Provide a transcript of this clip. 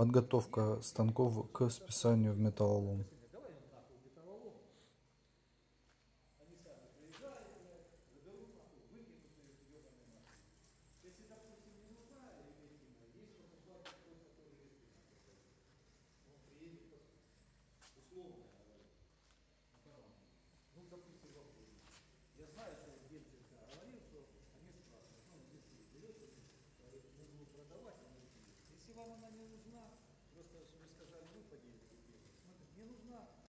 Подготовка станков к списанию в металлолом. Давай им нахуй металлолом. Они сами приезжают, блядь, заберут нахуй, выкинут ее ебаной нахуй. Если, допустим, не нужна резина, есть покупатель тот, который резину продает. Он приедет, условно я говорю. Ну, когда он будет? Ну, допустим, в апреле. Я знаю, что Бельчик говорил, что они спрашивают, ну, если берете, говорит, мы будем продавать, а мы если вам она не нужна, просто вы сказали, вы поделите. Смотрите, не нужна,